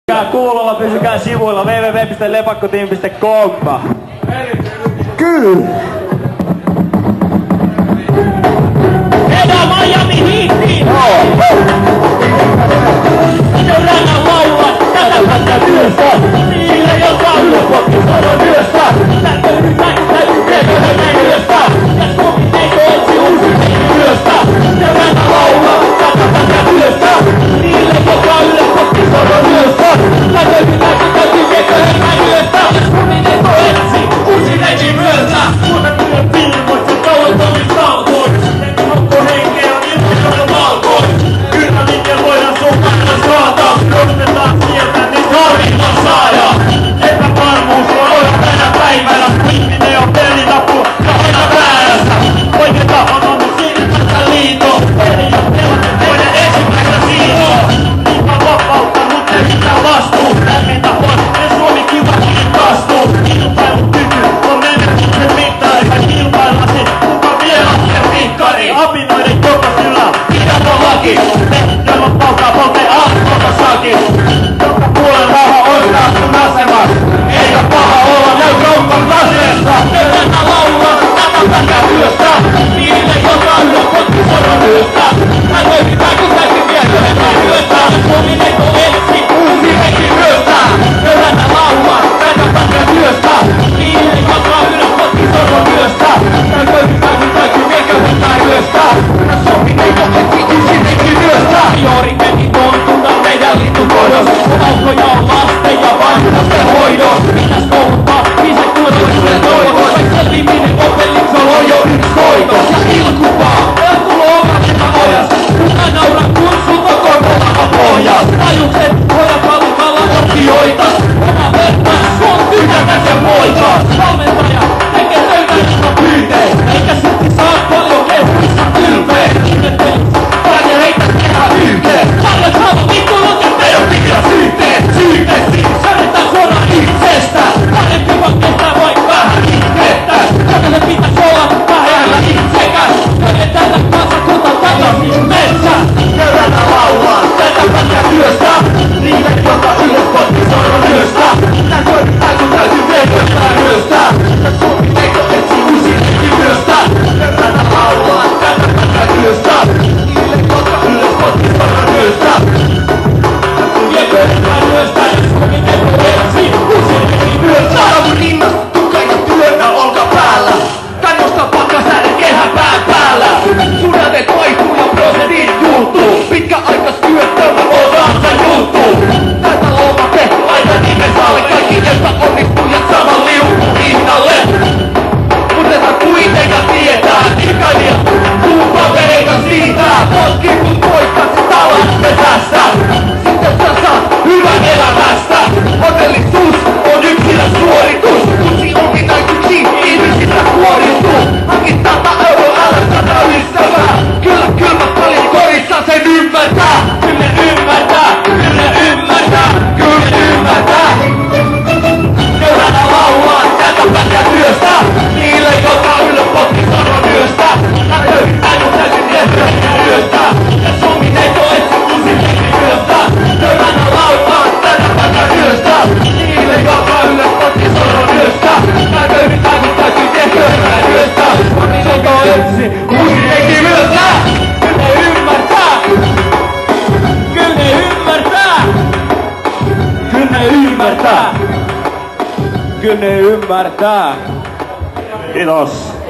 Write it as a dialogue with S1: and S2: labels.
S1: Pysykää kuulolla, pysykää sivuilla www.lepakkoteam.com.
S2: Kyllä!
S1: Edä Miami Heatiin! Rannan laulua, tätä pätkää työstä. Niille, jotka on ylöspotkut, saadaan työstä. Täytyy tehdä näin työstä. Ja Suomi eikö etsi uusi työstä. Rannan laulua, tätä pätkää työstä. Niille, jotka on ylöspotkut, saadaan työstä. Täytyy tehdä näin työstä. Ja Suomi eikö etsi uusi myötä. Suomen työn pilmoit, se kauan toimistalkoon. Onko henkeä ilman valkoon? Kyllä minkä voidaan suhtailla saata. Nostetaan sieltä, niin tarvitaan saada. Epävarmuus on aina tänä päivänä. Ihminen on pelinappu ja aina väärässä. Oikeeta on ollut silmästä liito. Eli jos teillä toinen ensimmäistä siinoa. Niinpä vapautta, mut ei mitään vastuu. Lämmintä on, ja Suomi kivakin kastuu. Kilpailun kyky on menetyksen mittari. Vai kilpaillasi, kuka vielä on se rikkari. Apinoiden joka sylä, pidät on laki. Me, jolla palkaa poltee aamukotassakin. Joka puolen rauha ostaa sun asemas. Eikä paha olla näy kauppan taseessa. Mennä laulua, tätä pätkää työstä. Niille, joka on ylöspotku soron työstä. Mä löytitään kun täysin tietoinen työstä. Suomi neito etsi uusi henki myöstä. Mennä laulua, tätä pätkää työstä. Niille, joka on ylöspotku soron työstä. Mä löytitään kun täysin tietoinen työstä. Suomi neito etsi uusi henki myöstä. Joori meni tontuna meidän lintukoidos. Kun aukkoja on lasten ja vanhusten hoidos. Mitäs kouluttaa, isä kuudellisuuden toivos. Vai selviminen opelliksella on jo yksi soitos. Ja ilkupaa, elkulo omaketa ojas. Kuka nauraa kun sulta korvalla pohjas. Tajukset, pojat valukalla optioitas. Oma verta, sun tykätä ja poikas. Valmentaja, tekee töitä jotka pyyteet. Eikä silti saa paljon kehuissa ylpeet. Päälle heitä tehdä yhteen. Paljon saava vittuilut ja pedofilja syytteet. Syytteisiin, säädetään suoraan itsestä. Parempi vaan kestää vain vähän itsettä. Jokaisen pitäis olla vähällä itsekäs. Löydetään kansakunta takaisin metsä. Käydään laulaa, tätä pätkää työstä. Niille, jotka ylöspotki sanoo työstä. Tän toimitaan kun täytyy veikostaa myöstä. Ja Suomi eikö etsi uusi henki myöstä. Käydään laulaa, tätä pätkää työstä. Niille, jotka ylöspotki sanoo työstä. Viekö myöstä, ja Suomi eikö etsi uusi henki myöstä. Saavun rinnasta, tukka ja työtä olkapäällä. Kannosta pakkasäden kehä pään päällä. Sudanet vaihtuu ja prosentit juuttuu. Pitkäaikaistyöttömä oodaan sen juttuu. Tätä lomate aina nimesalle. Kaikki epäonnistujat saman liukun hinnalle. Mutta sä kuitenkaan tietää. Ikailijat papereita siitää. Potki kun poikkasit alas pesästä. Sitten sä saat hyvän elämästä. Onnellisuus on yksilön suoritus. Kutsi ominaisuuksiin ihmisistä kuoriutuu. Hankit 100 euroa, älä 100 ystävää. Kyllä kylmät paljon korissa sen ymmärtää. Kyllä ymmärtää, kyllä ymmärtää, kyllä ymmärtää. Seuraava laulaa tätä pätkää työstä. Niille, jotka ylöspotki sanoo työstä. Mä löytän kun täysin tietoinen työstä. Ja Suomi neito etsi uusi henki työstä. Seuraava laulaa tätä pätkää työstä. Niille, jotka ylöspotki sanoo työstä. Mä löytän kun täysin tietoinen työstä. Suomi neito etsi uusi henki työstä. Kyllä ymmärtää. Kyllä ymmärtää. Kyllä ymmärtää. Kyllä ymmärtää. Kiitos.